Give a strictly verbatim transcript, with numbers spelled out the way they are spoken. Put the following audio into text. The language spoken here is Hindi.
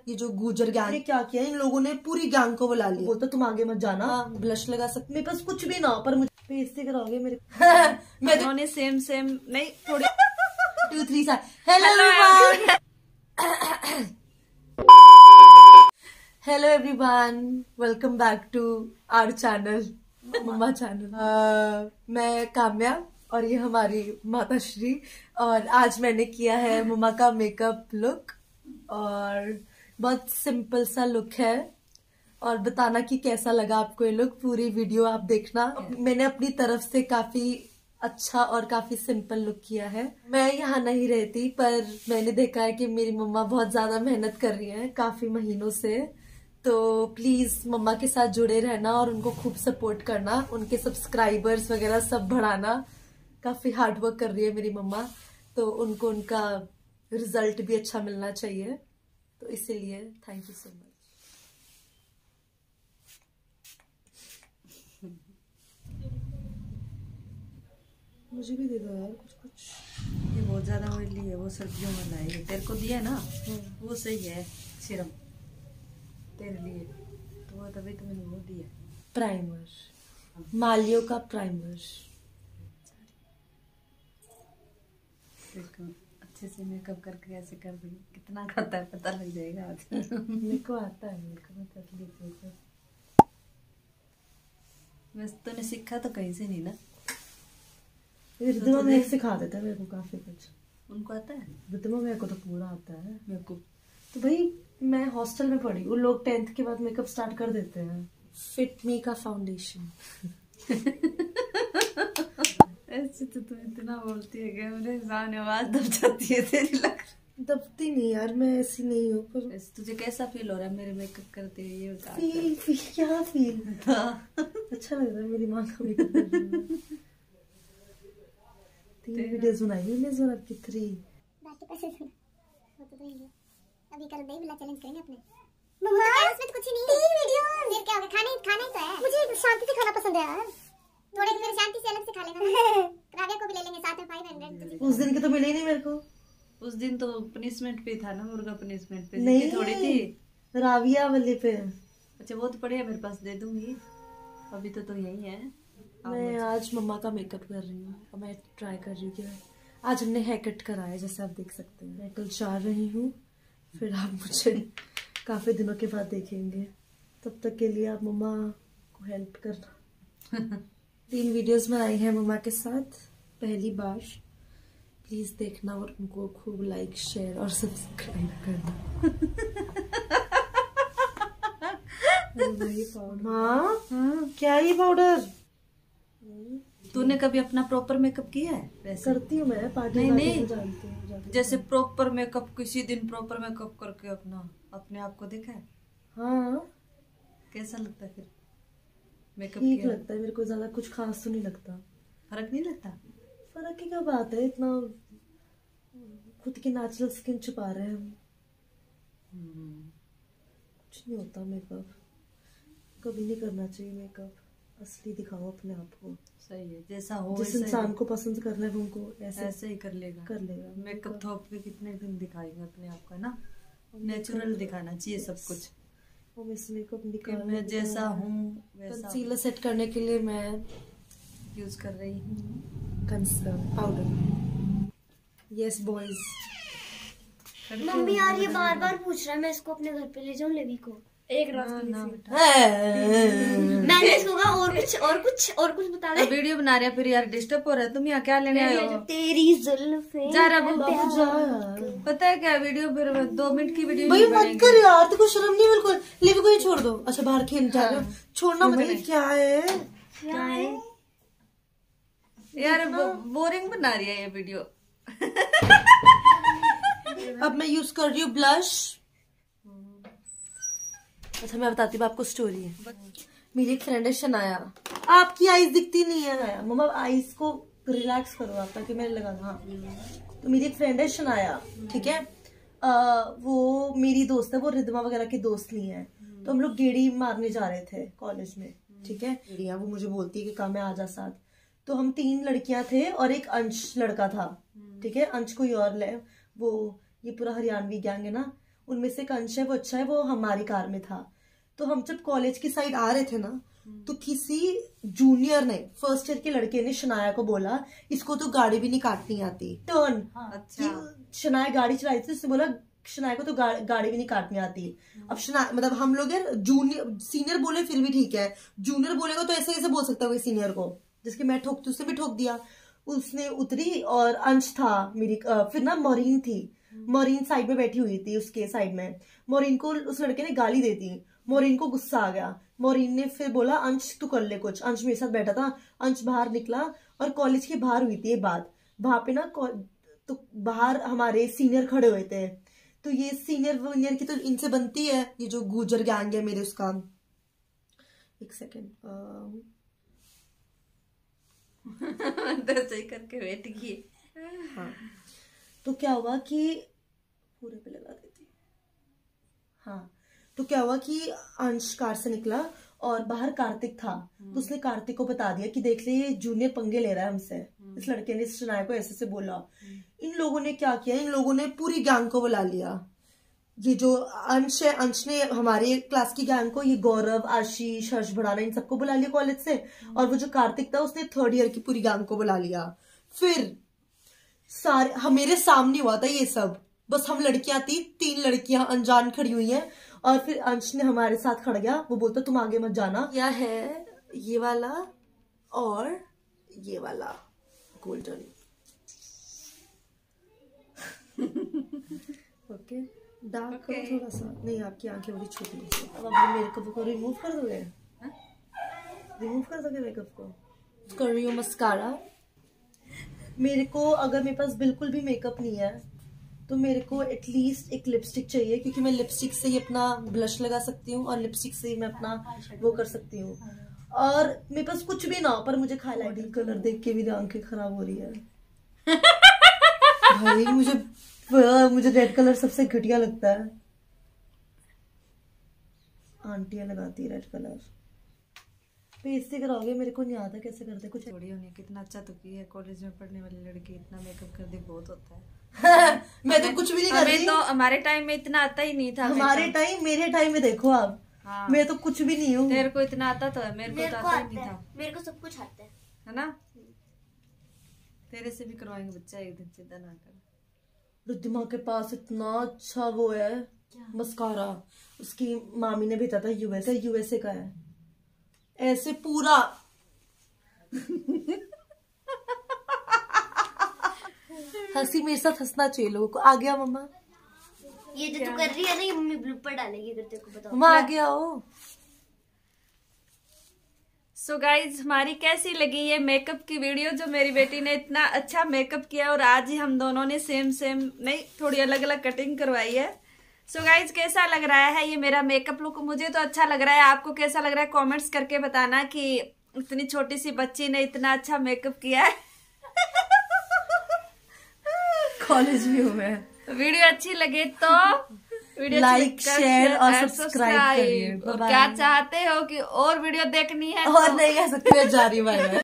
ये जो गुजर गैंग क्या किया इन लोगों ने, पूरी गैंग को बुला लिया। बोलता तुम आगे मत जाना, ब्लश लगा सकते, मेरे पास कुछ भी ना हो पर मुझे बेइज्जती कराओगे मेरे। मैं सेम सेम नहीं थोड़ी टू थ्री सा। Hello everyone, hello everyone, welcome back to our channel, mama channel. मैं काम्या और ये हमारी माता श्री, और आज मैंने किया है मम्मा का मेकअप लुक और बहुत सिंपल सा लुक है। और बताना कि कैसा लगा आपको ये लुक, पूरी वीडियो आप देखना। मैंने अपनी तरफ से काफी अच्छा और काफी सिंपल लुक किया है। मैं यहाँ नहीं रहती पर मैंने देखा है कि मेरी मम्मा बहुत ज्यादा मेहनत कर रही हैं काफी महीनों से, तो प्लीज मम्मा के साथ जुड़े रहना और उनको खूब सपोर्ट करना, उनके सब्सक्राइबर्स वगैरह सब बढ़ाना। काफी हार्ड वर्क कर रही है मेरी मम्मा, तो उनको उनका रिजल्ट भी अच्छा मिलना चाहिए, तो इसीलिए थैंक यू सो मच। मुझे भी दे दो यार कुछ कुछ। ये बहुत ज्यादा ऑयली है, वो सर्दियों में लाएगी, तेरे को दिया ना वो सही है सीरम तेरे लिए, तो वो तभी तो मैंने वो दिया प्राइमर, मालियो का प्राइमर। देखो अच्छे से मेकअप करके ऐसे कर दी, कितना खाता है पता लग जाएगा आज। मेरे को आता है, मेरे को मैं कर लेती हूँ। वैसे तूने सीखा तो कहीं से नहीं ना, रिद्धिमा तो मेरे सिखा देता है मेरे को काफी कुछ। उनको आता है, रिद्धिमा मेरे को तो पूरा आता है। मेरे को तो भाई मैं हॉस्टल में पढ़ी, वो लोग टेंथ के बाद मेकअप स्टार्ट कर देते हैं। फिट मी का फाउंडेशन। ऐसे तो तुम इतना बोलती है कि मेरे सामने आवाज दब जाती है तेरी। लग दबती नहीं यार, मैं ऐसी नहीं हूँ। पर तुझे कैसा फील हो रहा है मेरे मेकअप करते हुए, ये बता। फील फील क्या फील अच्छा लग रहा है मेरी माँ का मेकअप करना। तीन वीडियोस बनाई मैंने इस बार, आपकी थ्री। बाकी पैसे सुन वो तो देंगे अभी, कर दे बिल्ला चैलेंज करेंगे अपने। मम्मा उसमें तो कुछ ही नहीं, तीन वीडियो फिर क्या होगा, खाने खाना ही तो है। मुझे शांति से खाना पसंद है यार, थोड़े फिर शांति से अलग से खा लेना। राविया को भी ले लेंगे साथ में, पाँच सौ। उस दिन के तो मिले ही नहीं मेरे को। उस दिन तो पनिशमेंट पे था ना, मुर्गा पनिशमेंट पे नहीं थोड़ी थी, राविया वाले पे। अच्छा वो तो पड़ी है मेरे पास, दे दूंगी, अभी तो तो यही है। मैं आज मम्मा का मेकअप कर रही हूँ, और मैं ट्राई कर रही हूँ कि आज हमने हेयर कट कराया, जैसे आप देख सकते हैं। मैं कल जा रही हूँ, फिर आप मुझे काफी दिनों के बाद देखेंगे। तब तक के लिए आप मम्मा को हेल्प करना। तीन वीडियोस बनाई हैं मम्मा के साथ पहली बार, प्लीज देखना और उनको खूब लाइक शेयर और सब्सक्राइब करना। हाँ हाँ क्या ये पाउडर? तूने कभी अपना प्रॉपर मेकअप किया है? वैसे करती हूँ मैं, पार्टी नहीं नहीं जानती हूँ, जैसे प्रॉपर मेकअप, किसी दिन प्रॉपर मेकअप करके अपना अपने आप को देखा है? हाँ। कैसा लगता है फिर मेकअप? ठीक लगता है मेरे को, ज्यादा कुछ खास तो नहीं लगता। फर्क नहीं लगता? फर्क की क्या बात है, इतना खुद की नेचुरल स्किन छुपा रहे हैं हम। कुछ नहीं होता मेकअप, कभी नहीं करना चाहिए मेकअप, असली दिखाओ अपने आप को। सही है, जैसा हो जिस इंसान को पसंद कर रहे हैं उनको ऐसे ऐसे ही कर लेगा कर लेगा। मेकअप थोप के कितने दिन दिखाएगा अपने आप का ना, नेचुरल दिखाना चाहिए सब कुछ। हम इस मेकअप निकाल, मैं जैसा हूँ वैसा। कंसीलर सेट करने के लिए मैं यूज कर रही हूँ concealer powder. Yes boys. Mummy यार ये बार बार पूछ रहा है मैं इसको अपने घर पे ले जाऊं लेवी को। एक रात के लिए मैंने इसको कहा और कुछ और कुछ और कुछ बता दे। वीडियो बना रहे फिर यार, डिस्टर्ब हो रहा है। तुम यहाँ क्या लेने आए हो? तेरी जुल्फे जा रहा पता है क्या, वीडियो फिर दो मिनट की वीडियो भाई मत कर यार, तो कुछ शर्म नहीं बिल्कुल। लेवी को ही छोड़ दो। अच्छा बाहर खेल जा रहे हो, छोड़ना मत। क्या है क्या है यार, बोरिंग बना रही है ये वीडियो। अब मैं यूज कर रही हूँ ब्लश। अच्छा मैं बताती हूँ आपको स्टोरी है। मेरी एक फ्रेंड है शनाया, आपकी आईज दिखती नहीं है मम्मा, आईज को रिलैक्स करो आप ताकि मैं लगा। हाँ तो मेरी एक फ्रेंड है शनाया, ठीक है, आ, वो मेरी दोस्त है, वो रिद्धिमा वगैरह की दोस्त नहीं है। तो हम लोग गेड़ी मारने जा रहे थे कॉलेज में, ठीक है। वो मुझे बोलती है कि काम है आजा साथ। तो हम तीन लड़कियां थे और एक अंश लड़का था, ठीक है। अंश कोई और ले, वो ये पूरा हरियाणवी गैंग है ना, उनमें से एक अंश है, वो अच्छा है, वो हमारी कार में था। तो हम जब कॉलेज की साइड आ रहे थे ना, तो किसी जूनियर ने, फर्स्ट ईयर के लड़के ने शनाया को बोला इसको तो गाड़ी भी नहीं काटनी आती। टर्न अच्छा। शनाया गाड़ी चलाई थी, उसने बोला शनाया को तो गा, गाड़ी भी नहीं काटनी आती। अब शनाया मतलब हम लोग यार जूनियर सीनियर बोले फिर भी ठीक है, जूनियर बोलेगा तो ऐसे कैसे बोल सकता है सीनियर को, जिसके मैं ठोकती उसने भी ठोक दिया। उसने उतरी और अंश था मेरी, फिर ना मोरीन थी, मोरीन साइड में बैठी हुई थी उसके साइड में। मोरीन को उस लड़के ने गाली दे दी, मोरीन को गुस्सा आ गया। मोरीन ने फिर बोला अंश तू कर ले कुछ। अंश मेरे साथ बैठा था, अंश बाहर निकला और कॉलेज के बाहर हुई थी ये बात। वहां पे ना तो बाहर हमारे सीनियर खड़े हुए थे, तो ये सीनियर वनियर की तो इनसे बनती है, ये जो गुजर गैंग है मेरे उसका। एक सेकेंड सही करके बैठ गई। हाँ, तो क्या हुआ कि पूरे पे लगा देती। हाँ, तो क्या हुआ कि अंश कार से निकला और बाहर कार्तिक था, तो उसने कार्तिक को बता दिया कि देख ले ये जूनियर पंगे ले रहा है हमसे। इस लड़के ने शनाया को ऐसे से बोला। इन लोगों ने क्या किया, इन लोगों ने पूरी गैंग को बुला लिया। ये जो अंश है, अंश ने हमारे क्लास की गैंग को, ये गौरव, आशीष, हर्ष भड़ाना, इन सबको बुला लिया कॉलेज से। और वो जो कार्तिक था उसने थर्ड ईयर की पूरी गैंग को बुला लिया। फिर सारे हम मेरे सामने हुआ था ये सब, बस हम लड़कियां थी, तीन लड़कियां अनजान खड़ी हुई हैं। और फिर अंश ने हमारे साथ खड़ गया, वो बोलता तुम आगे मत जाना। यह है ये वाला और ये वाला गोल्डन। ओके, डार्क करो थोड़ा सा। नहीं, आपकी आंखें बड़ी छोटी हैं। अब आप मेकअप को रिमूव कर दोगे? रिमूव कर दोगे मेकअप को? कर रही हूँ मस्कारा। मेरे को अगर मेरे पास बिल्कुल भी मेकअप नहीं है तो मेरे को एटलीस्ट एक लिपस्टिक चाहिए, क्योंकि मैं लिपस्टिक से ही अपना ब्लश लगा सकती हूँ और लिपस्टिक से ही मैं अपना वो कर सकती हूँ। और मेरे पास कुछ भी ना हो पर मुझे हाईलाइटर कलर देख के मेरी आंखें खराब हो रही है। भाई मुझे मुझे रेड कलर सबसे घटिया लगता है। आंटियां लगाती है रेड कलर। बेइज्जती कराओगे, मेरे को नहीं आता कैसे करते कुछ। थोड़ी होनी कितना अच्छा तो की है, कॉलेज में पढ़ने वाली लड़की इतना मेकअप कर दे बहुत होता है। मैं तो कुछ भी नहीं कर रही। तो हमारे टाइम में इतना आता ही नहीं था। हमारे टाइम, मेरे टाइम में देखो आप। हाँ। मैं तो कुछ भी नहीं हूँ। तेरे को इतना आता तो है, मेरे को तो आता ही नहीं था। मेरे को सब कुछ आता है, है ना? तेरे से भी करवाएंगे बच्चा एक दिन, चिंता ना कर। रुद्धिमा के पास इतना अच्छा वो है मस्कारा, उसकी मामी ने भेजा था यूएसए, यूएसए का है। ऐसे पूरा हंसी मेरे साथ हंसना चाहिए लोगों को। आ गया मम्मा? ये जो तू कर रही है ना, ये मम्मी ब्लूपर डालेगी अगर तेरे को बताओ। मम्मा आ गया हो। सो गाइज, हमारी कैसी लगी ये मेकअप की वीडियो, जो मेरी बेटी ने इतना अच्छा मेकअप किया और आज ही हम दोनों ने सेम सेम नहीं थोड़ी अलग अलग कटिंग करवाई है। सो so गाइज, कैसा लग रहा है ये मेरा मेकअप लुक? मुझे तो अच्छा लग रहा है, आपको कैसा लग रहा है कमेंट्स करके बताना कि इतनी छोटी सी बच्ची ने इतना अच्छा मेकअप किया है। कॉलेज भी हूँ मैं। वीडियो अच्छी लगे तो वीडियो लाइक, शेयर और सब्सक्राइब करिए। और क्या चाहते हो कि और वीडियो देखनी है और तो... नहीं कह सकते, जा रही हूँ।